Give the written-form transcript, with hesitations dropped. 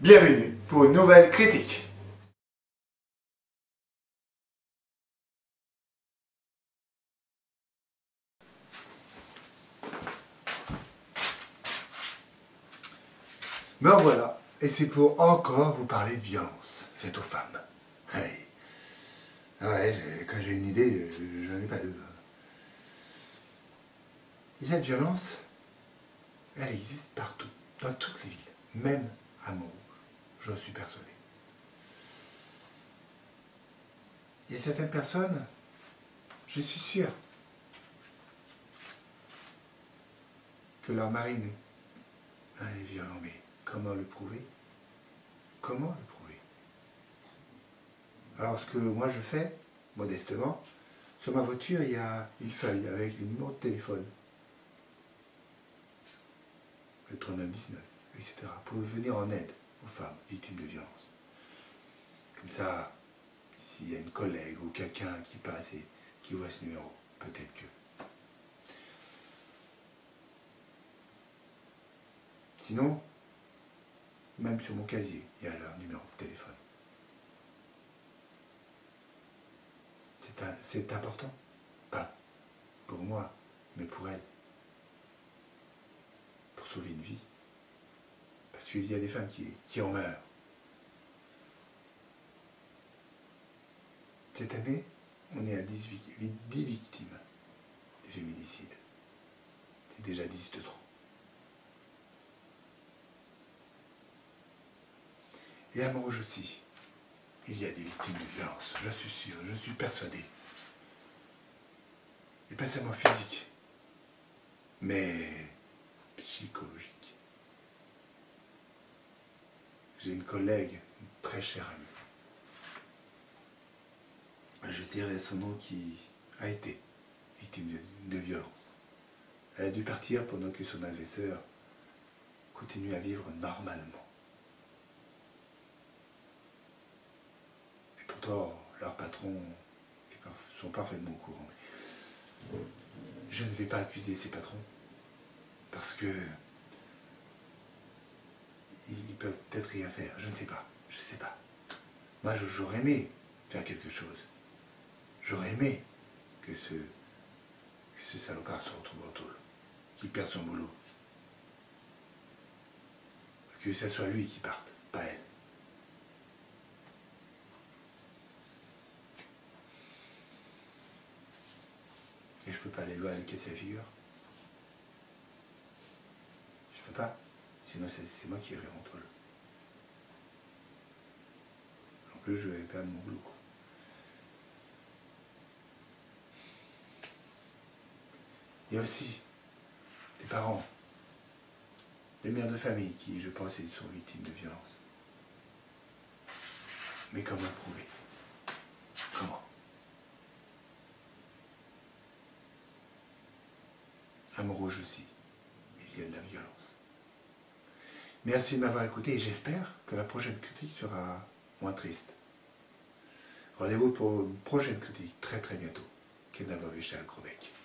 Bienvenue pour une nouvelle critique. Me revoilà, et c'est pour encore vous parler de violence faite aux femmes. Hey. Ouais, quand j'ai une idée, j'en ai pas deux. Et cette violence, elle existe partout, dans toutes les villes, même à Montrouge, j'en suis persuadé. Il y a certaines personnes, je suis sûr, que leur mari est violent, mais comment le prouver? Comment le prouver? Alors ce que moi je fais, modestement, sur ma voiture il y a une feuille avec les numéros de téléphone. Le 3919, etc. pour venir en aide aux femmes victimes de violences. Comme ça, s'il y a une collègue ou quelqu'un qui passe et qui voit ce numéro, peut-être que. Sinon, même sur mon casier, il y a leur numéro de téléphone. C'est important, pas pour moi, mais pour elle, pour sauver une vie. Parce qu'il y a des femmes qui en meurent. Cette année, on est à 10 victimes de féminicide. C'est déjà 10 de trop. Et à Montrouge aussi, il y a des victimes de violence, je suis sûr, je suis persuadé. Et pas seulement physique, mais psychologique. J'ai une collègue, une très chère amie. Je dirais son nom, qui a été victime de violence. Elle a dû partir pendant que son agresseur continue à vivre normalement. Et pourtant, leurs patrons sont parfaitement au courant. Je ne vais pas accuser ces patrons, parce que ils peuvent peut-être rien faire, je ne sais pas, je ne sais pas. Moi, j'aurais aimé faire quelque chose. J'aurais aimé que ce salopard se retrouve en tôle, qu'il perde son boulot. Que ce soit lui qui parte, pas elle. Et je peux pas aller loin avec casser la figure. Je peux pas, sinon c'est moi qui irai en tôle. En plus, je vais perdre mon boulot. Il y a aussi des parents, des mères de famille qui, je pense, sont victimes de violences. Mais comment prouver? Comment? À Montrouge aussi, il y a de la violence. Merci de m'avoir écouté et j'espère que la prochaine critique sera moins triste. Rendez-vous pour une prochaine critique très très bientôt. Kenava Vishal Krobeck.